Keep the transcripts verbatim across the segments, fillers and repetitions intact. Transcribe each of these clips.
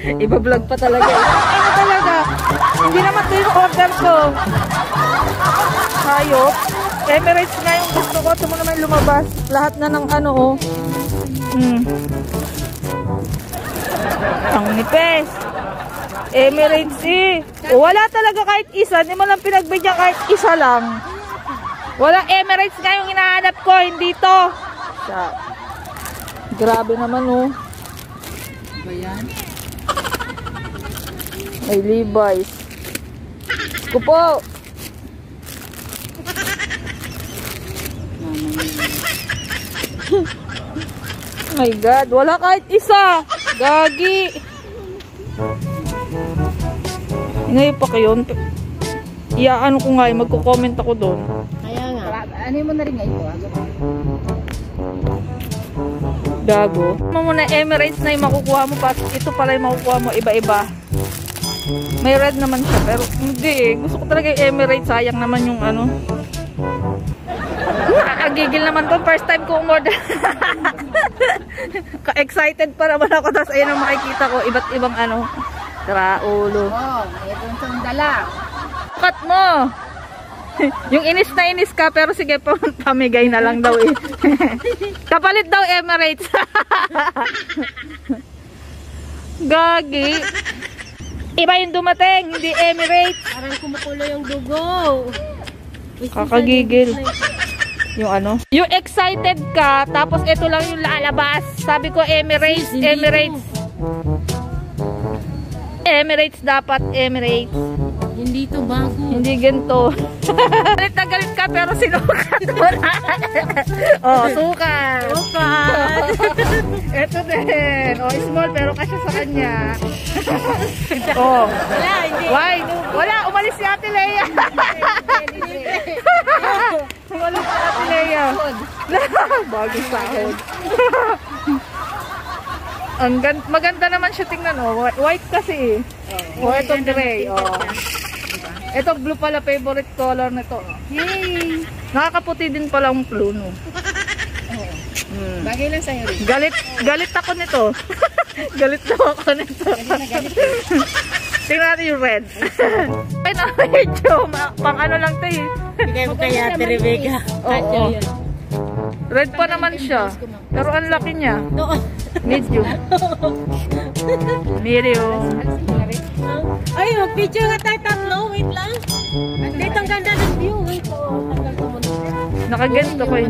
Iba-vlog pa talaga. Ano talaga? Hindi naman ito yung order ko. Hayop. Emirates nga yung gusto ko. Ito mo naman lumabas. Lahat na ng ano, oh. Hmm. Ang nipes. Emirates eh. O, wala talaga kahit isa. Hindi mo lang pinagbigyan kahit isa lang. Walang Emirates nga yung hinahanap ko. Hindi to. Sa. Grabe naman oh. Ba yan? May Levi's. Kupo. Oh my God, wala kahit isa. Gagi. Ngayon pa kayo. Iyaano ko nga, magko-comment ako doon. Kaya nga. Ano mo na rin ngayon? Gago. Mo muna Emirates na yung makukuha mo pa. Ito pala yung makukuha mo iba-iba. May red naman siya pero hindi eh. Gusto ko talaga yung Emirates. Sayang naman yung ano. Nakakagigil naman to. First time ko umorder. Ka-excited pa naman ako. Tapos ayun ang makikita ko. Iba't ibang ano. Traulo. Oo. Ito yung dala. Cut mo. Yung inis na inis ka pero sige pamigay na lang daw eh. Kapalit daw Emirates. Gagi. Iba yung dumating, hindi Emirates. Parang kumukulo yung dugo. Kakagigil. Yung ano? Yung excited ka tapos ito lang yung lalabas. Sabi ko Emirates, Emirates. Emirates dapat, Emirates. Hindi to bago. Hindi ganito. Galit na galit ka pero sinukat mo na. Oh, sukat. Sukat. Ito din. Oh, small pero kasya sa kanya. Oh. Wala, hindi. Why? Wala, umalis si Ate Lea. Umalis si Ate Lea. Bagong sahod. Ang maganda naman siya tingnan oh. White kasi eh. Oh, ito gray. Oh. Ito blue pala favorite color nito. Yay! Nakakaputi din pala ang blue no. Oo. Hmm. Bagay lang sa'yo rin. Galit, galit ako nito. Galit daw ako nito. Galit na galit. Tingnan natin yung red. Ay na medyo pang ano lang to eh. Bigay mo kay Ate Rebecca. Oo. Red pa naman siya. Pero ang laki niya. Oo. Medium. Medium. Ay, mag-picture nga tayo tatlo. Wait lang. Dito ang ganda ng view. Wait, oh. Tanggal ko muna. Nakaganto ko eh.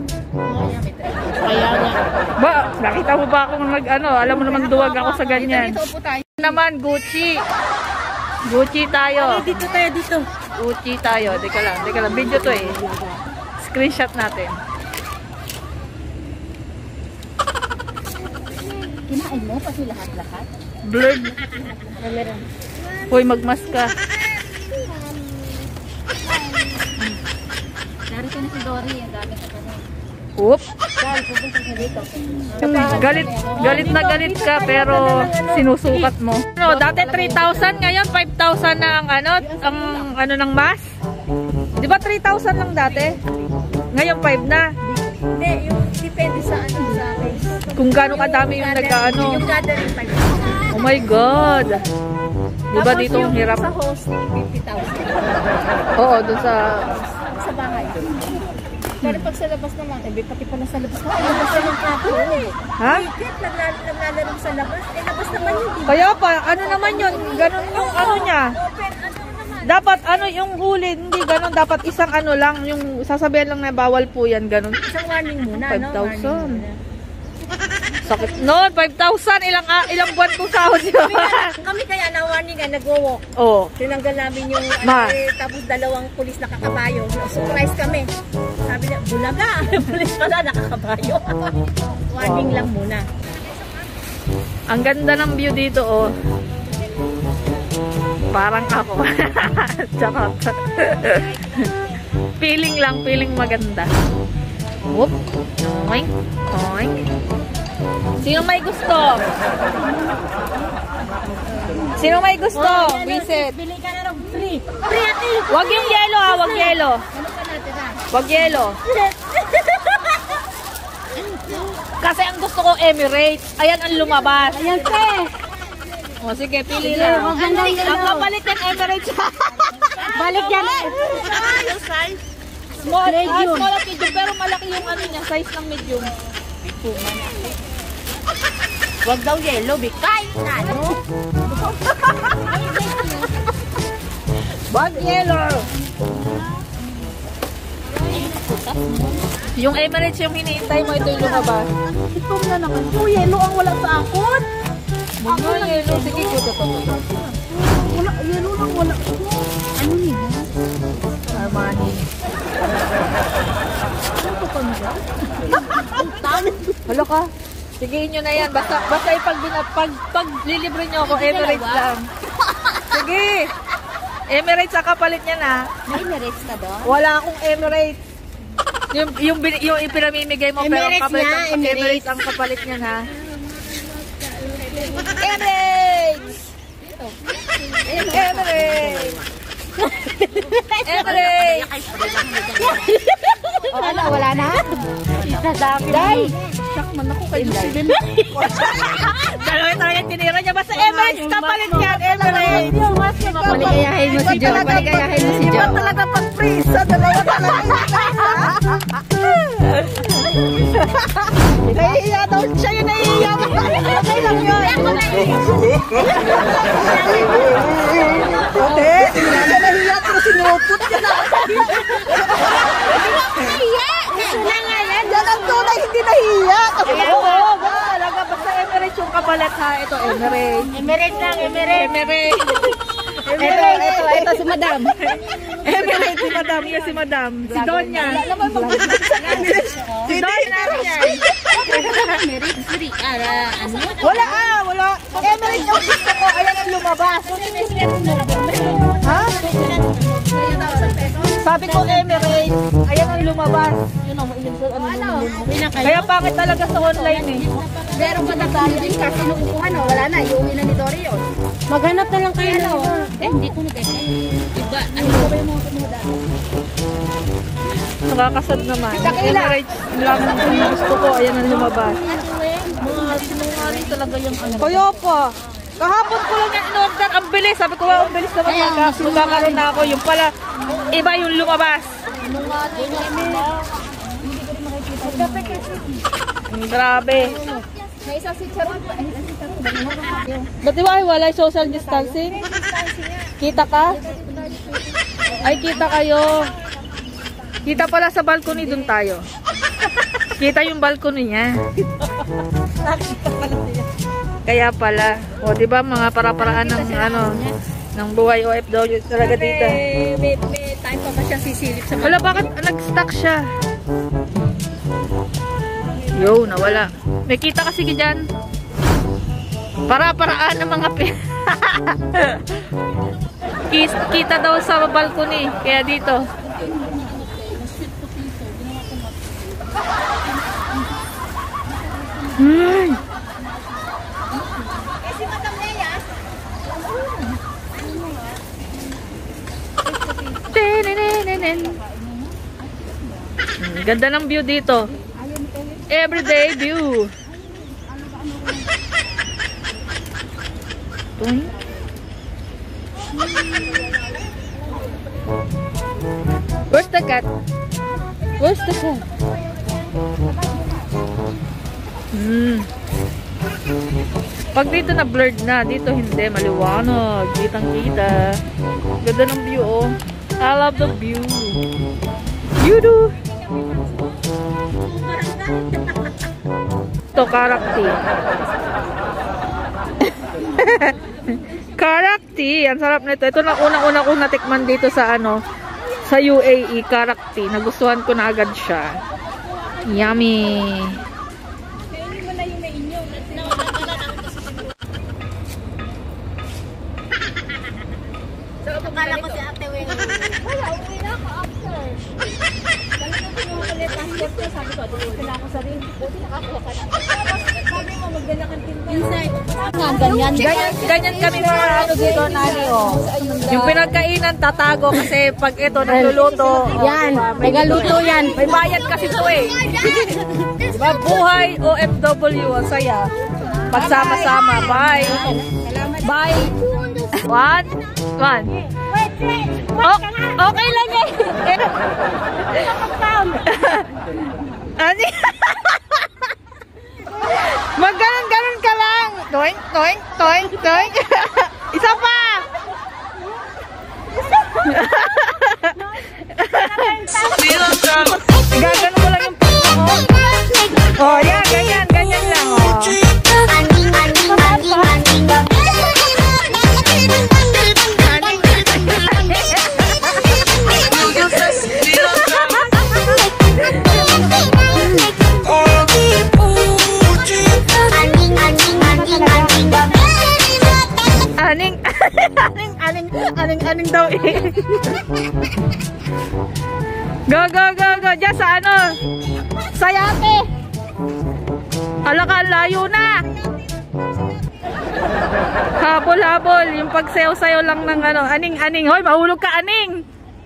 Kaya nga. Ba, nakita mo ba akong nag ano? Alam mo naman duwag ako sa ganyan. Dito, upo tayo. Naman, Gucci. Gucci tayo. Ay, dito tayo, dito. Gucci tayo. Dika lang, dika lang. Video to eh. Screenshot natin. Kinain mo pati lahat-lahat? Blurred. Meron. Hoy, magmas ka. Narito na si Dory. Ang dami ka pa na. Oop. Dahil, pupunta ka dito. Galit, galit na galit ka pero sinusukat mo. No, dati three thousand, ngayon five thousand na ang ano, ang ano ng mask. 'Di ba three thousand lang dati? Ngayon five na. Hindi, yung depende sa ano sa akin. Kung gaano kadami yung nag-ano. Yung gathering time. Oh my God. Di ba dito ang hirap? Sa host, fifty thousand. Oo, doon sa... Sa bahay. Pero pag sa labas naman, eh, pati pala sa labas. Ay, labas na yung kapo. Ha? Ikit, naglalaro sa labas. Eh, labas naman yun. Kaya pa, ano naman yun? Ganon yung ano niya. Open, ano naman. Dapat ano yung huli, hindi ganon. Dapat isang ano lang, yung sasabihan lang na bawal po yan, ganon. Isang warning muna, five no? thousand. Sakit noon, five thousand. Ilang, uh, ilang buwan po sahod yun. Kami, kaya, kami kaya na-warning nga, nag-walk. Oo. Tinanggal namin yung, Ma. eh, tapos dalawang pulis nakakabayo. Surprise kami. Sabi niya, bulaga. Pulis pala, nakakabayo. Warning lang muna. Ang ganda ng view dito, oh. Parang ako. Charot. Feeling lang, feeling maganda. Whoop. Oink. Oink. Sino may gusto? Sino may gusto? Oh, Visit. Bili ka na ng free. Free ate. Wag yung yelo ha, wag yelo. Ano ka natin ha? Wag yelo. Kasi ang gusto ko Emirates. Ayan ang lumabas. Ayan te. O sige, pili lang. Ang kapalit yan, Emirates. Balik yan. Yung size? Small, medium. Small at medium, pero malaki yung ano niya, size ng medium. Huwag daw yellow, bikay. Ano? Bag yellow. Yung Emirates yung hinihintay mo, ito yung lumabas. Ito na naman. Oh, yellow ang wala sa akon. Ako na yellow. Sige, ito, ito, ito. Wala, yellow lang wala. Ano niya? Armani. Halo ka. Sige nyo na yan. Basta, basta ipag pag, pag lilibre nyo ako, Emirates lang. Sige. Emirates ang kapalit niya na. May Emirates ka doon? Wala akong Emirates. Yung, yung, yung ipinamimigay mo, pero Emirates kapalit niya, ang, Emirates. Emirates ang kapalit niya na. Emirates! Emirates! Emirates! Wala, wala na? Day! Shock man ako kay Lucibel. Dalawa talaga tinira niya. Basta Emirates kapalit yan. Emirates! Paligayahin mo si Jo. Paligayahin mo si Jo. Iba talaga pag-prisa. Dalawa talaga. Nahihiya daw siya yung nahihiya mo. Okay lang yun. Ote, hindi siya nahihiya pero sinupot siya na. Nahiya! Nangalan! Yan ang tunay, hindi nahihiya. Oo, talaga. Basta Emirates yung kapalit ha. Ito, Emirates. Emirates lang, Emirates. Emirates. Ito, ito, ito si Madam. Emirates si Madam. Yan si Madam. Si Donya. Si Donya. Emirates, free. Ano? Wala ah, wala. Emirates yung gusto ko. Ayan ang lumabas. Ha? Sabi ko Emirates. Ayan ang lumabas. Ano? Kaya bakit talaga sa online eh? Meron pa na tayo din kasi nung kukuha no, wala na. Iuwi na ni Dory yun. Maghanap na lang kayo no. Eh, hindi ko nag-ganyan. Iba, ano ba yung mga kumuda? Nakakasad naman. Emirates lang ang gusto ko. Ayan ang lumabas. Mga sinungaling talaga yung ano. Kaya pa. Kahapon ko lang yung in-order. Ang bilis. Sabi ko, ang bilis naman. Magkakaroon na ako. Yung pala, iba yung lumabas. Grabe. May isa si Charot. Ba't di ba ay wala social distancing? Kita ka? Ay, kita kayo. Kita pala sa balcony, dun tayo. Kita yung balcony niya. Kaya pala. O, di ba mga para-paraan ng ano, ng buhay O F W talaga dito. May, may time pa ba siyang sisilip sa mga... Wala, bakit nag-stuck siya? Yo, nawala. May kita kasi dyan. Para-paraan ng mga pi... Kita daw sa balcony. Kaya dito. Hmm. Eh, si Madam Lea? Hmm, ganda ng view dito. Everyday view. Where's the cat? Where's the cat? Hmm. Pag dito na blurred na, dito hindi, maliwanag, kitang-kita. Ganda ng view, oh. I love the view. You do. Ito, karakti. Karakti. Ang sarap nito. Ito na unang-una kong natikman dito sa ano, sa U A E, karakti. Nagustuhan ko na agad siya. Yummy. Kala ko si Ate Weng. Wala, uwi na ako after. Dali na pinukulit ang left ko. Sabi ko, dito na ako sa rin. Buti nakakuha ka na. Sabi mo, magdala kang tinta. Inside. Ganyan. Ganyan, ganyan kami mga ano dito, nani, oh. Yung pinagkainan, tatago kasi pag ito, nagluluto. Yan, may galuto yan. May bayad kasi ito eh. Diba? Buhay O F W, ang saya. Pagsama-sama. Bye. Bye. One. One. Wait, wait. Oh, okay lang eh. Ani? Magganon-ganon ka lang. Toing, toing, toing, toing. Isa pa. Gaganon mo lang yung pagka mo. Oh, yan. Ganyan, ganyan lang. Oh. Aning, aning, aning, aning, aning daw eh. Go, go, go, go. Diyan sa ano? Sa yate. Ala ka, layo na. Habol, habol. Yung pagsayaw-sayaw lang ng ano. Aning, aning. Hoy, mahulog ka, aning.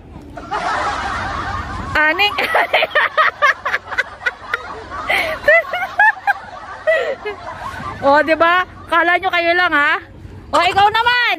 Aning, aning. O, diba? Kala nyo kayo lang, ha? O, ikaw naman!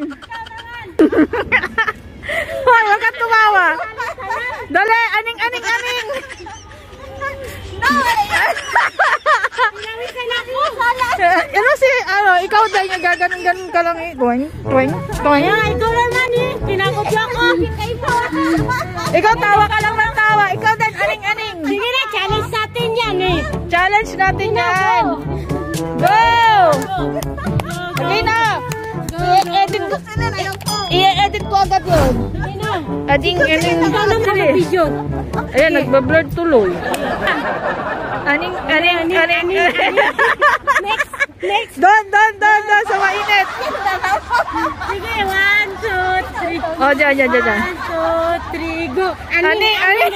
Hoy, wag ka tumawa! Dali! Aning, aning, aning! No! Pinawisan ako! Ano si, ano, ikaw dahil nga gaganon-ganon ka lang eh. Tuwing, tuwing, tuwing. Kaya, ikaw naman eh! Pinakopya ko! Ikaw tawa ka lang ng tawa. Ikaw din, aning, aning. Sige na, challenge natin yan eh! Challenge natin yan! Go! Sige na! I-edit ko I-edit ko agad yun. Ading, aning, video. ayan, nagbablur tuloy. Aning, aning, aning, Next! Next! Don, don, don, don, sa mainit. Sige, one, two, three. O, dyan, dyan, dyan, dyan. One, two, three, go! Aning, aning.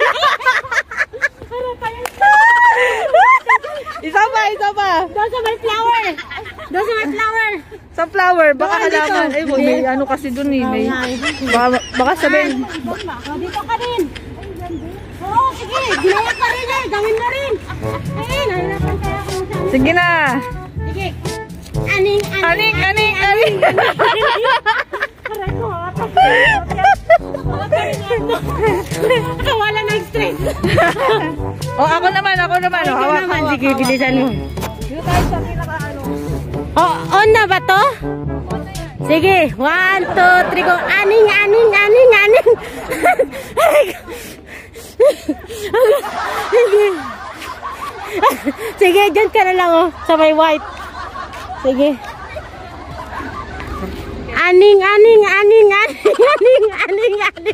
Isa pa, isa pa. Doon sa may flower! Doon sa may flower! Sa flower, baka Doon, dito. alaman. Ay, may ano kasi dun eh. May, baka, baka sabihin. Oh, dito ka rin! Oo, sige! Ginawa ka rin eh! Gawin mo rin! Eh, nahirapan kaya ako sa... Sige na. Sige! Aning, Aning, aning, aning. Aray ko, wala ng stress. O, ako naman, ako naman. O, hawak, hawak, Sige, hawak. bilisan mo. Dito tayo sa pinaka ano. Oh, on na ba to? Sige, one, two, three, go. Aning, aning, aning, aning. Sige. Sige, dyan ka na lang oh, sa may white. Sige. Aning, aning, aning, aning, aning, aning, aning.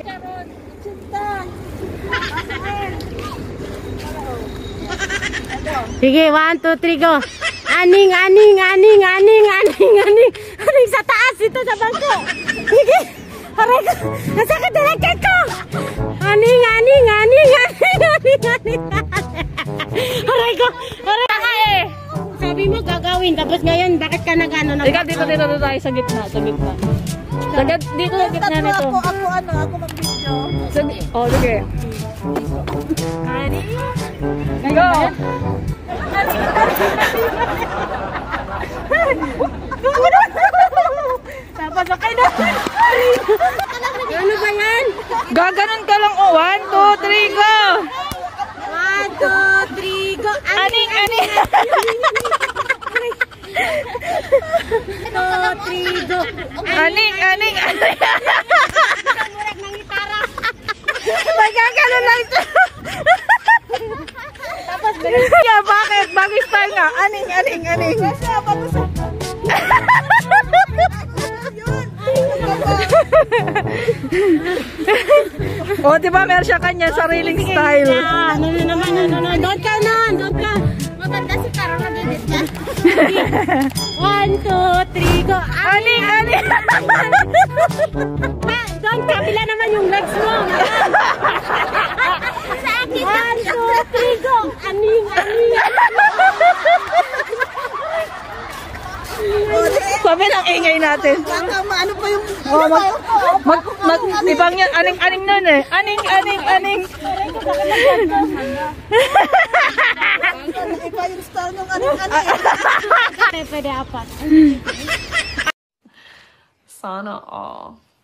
Sige, one, two, three, go. Aning, aning, aning, aning, aning, aning. Aning sa taas, ito sa bangko. Sige. Aray ko. Nasakit na lang ko. Aning, aning, aning, aning, aning, aning. Aray ko. Aray ko eh. Sabi mo gagawin, tapos ngayon, bakit ka nag-ano na? Ikaw, dito, dito, dito tayo sa gitna, sa gitna. Sa git- dito, sa gitna nito. Ako, ako, ano, ako mag-video. Sa, oh, sige. Aning. Go! Napasakay na. Ano ba yan? Gaganon ka lang. Oh, one, two, three, go! One, two, three, go. Aning, aning. Two, three, go. Aning, aning, aning. Murag ng gitara. Magkakaroon lang ito. Tapos, Yeah, bakit? Bagay style nga. Aning, aning, aning. O, oh, diba meron siya kanya sariling style. ano na naman, ano na. Doon ka na, doon ka. Maganda si Taro na didit ka. One, two, three, go. Aning, aning. Doon, kabila naman yung legs mo. Sa akin. One, two, three, go. Aning, aning. Sabi ng ingay natin. Ano pa yung... Oh, mag, mag, mag, ibang yan. Aning, aning nun eh. Aning, aning, aning. Iba yung style ng aning, aning. Pwede apat. Sana all.